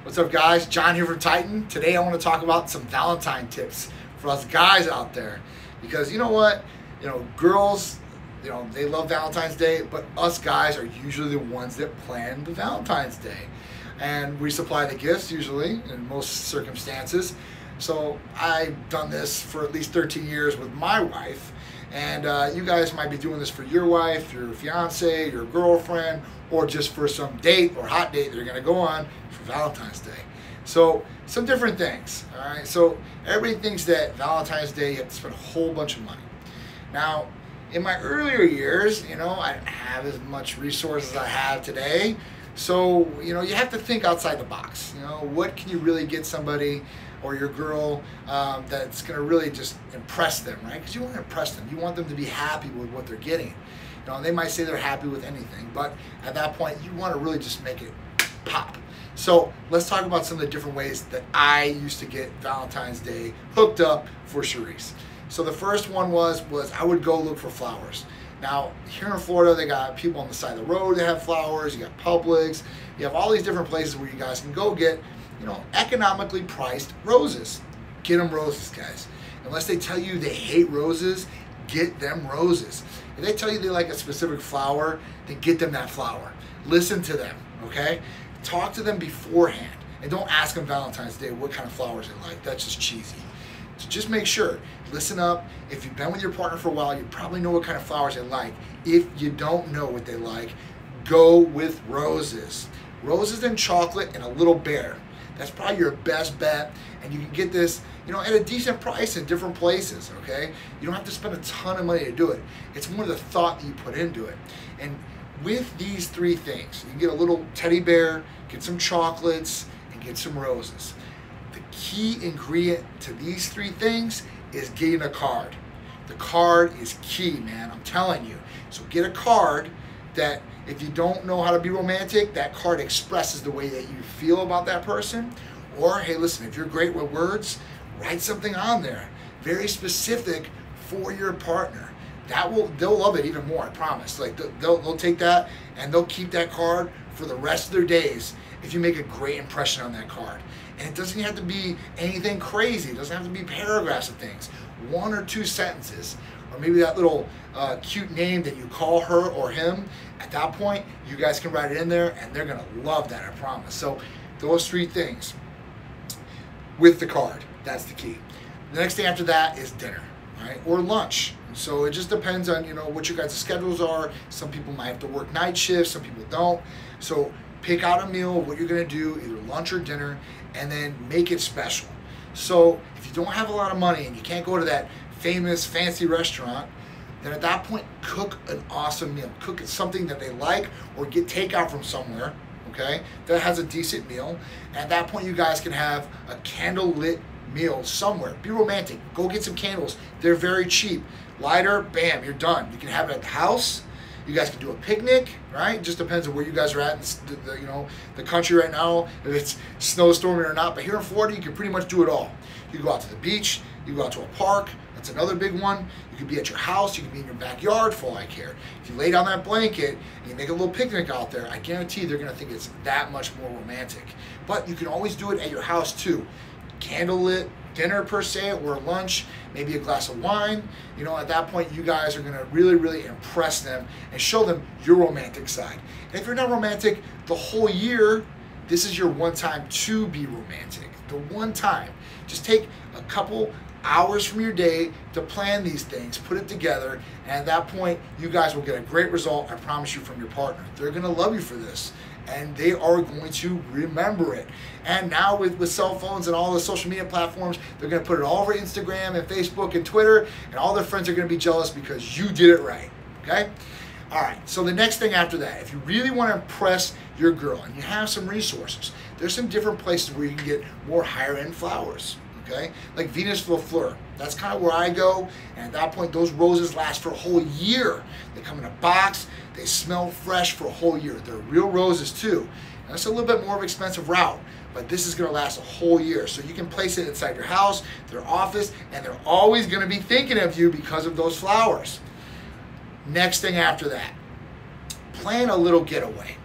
What's up, guys? John here from Titan. Today I want to talk about some Valentine tips for us guys out there. Because you know what? Girls, they love Valentine's Day, but us guys are usually the ones that plan the Valentine's Day. And we supply the gifts usually in most circumstances. So I've done this for at least 13 years with my wife. And you guys might be doing this for your wife, your fiance, your girlfriend, or just for some date or hot date that you're going to go on for Valentine's Day. So some different things, all right? So everybody thinks that Valentine's Day you have to spend a whole bunch of money. Now, in my earlier years, I didn't have as much resources as I have today. So, you have to think outside the box. What can you really get somebody or your girl that's going to really just impress them, right? Because you want to impress them. You want them to be happy with what they're getting. They might say they're happy with anything, but at that point, you want to really just make it pop. So let's talk about some of the different ways that I used to get Valentine's Day hooked up for Charisse. So the first one was I would go look for flowers. Now, here in Florida, they got people on the side of the road that have flowers. You got Publix. You have all these different places where you guys can go get, economically priced roses. Get them roses, guys. Unless they tell you they hate roses, get them roses. If they tell you they like a specific flower, then get them that flower. Listen to them, okay? Talk to them beforehand. And don't ask them Valentine's Day what kind of flowers they like. That's just cheesy. So just make sure, listen up. If you've been with your partner for a while, you probably know what kind of flowers they like. If you don't know what they like, go with roses. Roses and chocolate and a little bear. That's probably your best bet. And you can get this, at a decent price in different places, okay? You don't have to spend a ton of money to do it. It's more the thought that you put into it. And with these three things, you can get a little teddy bear, get some chocolates, and get some roses. The key ingredient to these three things is getting a card. The card is key, man, I'm telling you. So get a card that if you don't know how to be romantic, that card expresses the way that you feel about that person. Or, hey, listen, if you're great with words, write something on there, very specific for your partner. They'll love it even more, I promise. Like they'll take that and they'll keep that card for the rest of their days if you make a great impression on that card. And it doesn't have to be anything crazy. It doesn't have to be paragraphs of things. 1 or 2 sentences, or maybe that little cute name that you call her or him. At that point, you guys can write it in there and they're gonna love that, I promise. So those 3 things with the card, that's the key. The next thing after that is dinner, right? Or lunch. So it just depends on, what your guys' schedules are. Some people might have to work night shifts, some people don't. So pick out a meal of what you're gonna do, either lunch or dinner, and then make it special. So if you don't have a lot of money and you can't go to that famous fancy restaurant, then at that point, cook an awesome meal. Cook something that they like or get takeout from somewhere, okay, that has a decent meal. And at that point, you guys can have a candle-lit meal somewhere. Be romantic. Go get some candles. They're very cheap. Lighter, bam, you're done. You can have it at the house. You guys can do a picnic, right? It just depends on where you guys are at in the country right now, if it's snowstorming or not. But here in Florida, you can pretty much do it all. You go out to the beach, you go out to a park. That's another big one. You could be at your house, you could be in your backyard for all I care. If you lay down that blanket and you make a little picnic out there, I guarantee they're gonna think it's that much more romantic. But you can always do it at your house too. Candlelit dinner per se, or lunch, maybe a glass of wine. At that point, you guys are gonna really, really impress them and show them your romantic side. And if you're not romantic the whole year, this is your one time to be romantic. The one time. Just take a couple hours from your day to plan these things, put it together, and at that point, you guys will get a great result, I promise you, from your partner. They're gonna love you for this, and they are going to remember it. And now with cell phones and all the social media platforms, they're gonna put it all over Instagram and Facebook and Twitter, and all their friends are gonna be jealous because you did it right, okay? All right, so the next thing after that, if you really wanna impress your girl and you have some resources, there's some different places where you can get more higher end flowers. Okay, like Venus Fleur. That's kind of where I go, and at that point, those roses last for a whole year. They come in a box, they smell fresh for a whole year. They're real roses too. And that's a little bit more of an expensive route, but this is gonna last a whole year. So you can place it inside your house, their office, and they're always gonna be thinking of you because of those flowers. Next thing after that, plan a little getaway.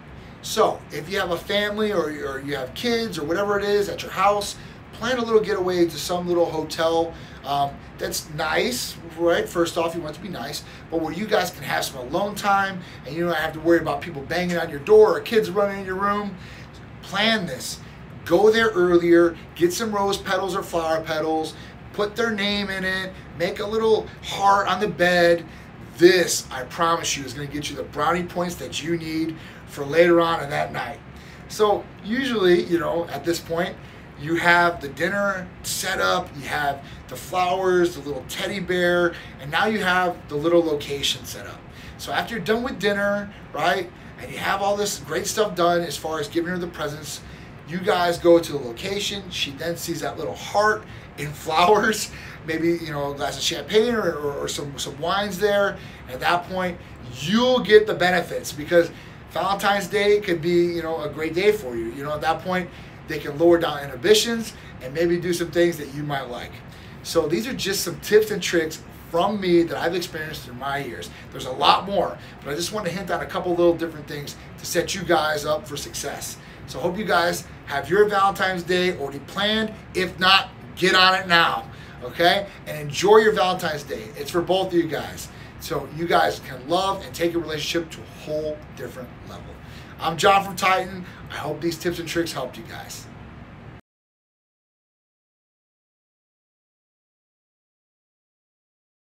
So if you have a family or you have kids or whatever it is at your house, plan a little getaway to some little hotel that's nice, right? First off, you want it to be nice, but where you guys can have some alone time and you don't have to worry about people banging on your door or kids running in your room. Plan this. Go there earlier, get some rose petals or flower petals, put their name in it, make a little heart on the bed. This, I promise you, is going to get you the brownie points that you need for later on in that night. So usually, you know, at this point, you have the dinner set up, you have the flowers, the little teddy bear, and now you have the little location set up. So after you're done with dinner, right, and you have all this great stuff done as far as giving her the presents, you guys go to the location. She then sees that little heart in flowers, maybe, you know, a glass of champagne or some wines there. And at that point, you'll get the benefits because Valentine's Day could be, you know, a great day for you. You know, at that point, they can lower down inhibitions and maybe do some things that you might like. So these are just some tips and tricks from me that I've experienced through my years. There's a lot more, but I just want to hint on a couple little different things to set you guys up for success. So I hope you guys have your Valentine's Day already planned. If not, get on it now, okay? And enjoy your Valentine's Day. It's for both of you guys. So you guys can love and take a relationship to a whole different level. I'm John from Titan. I hope these tips and tricks helped you guys.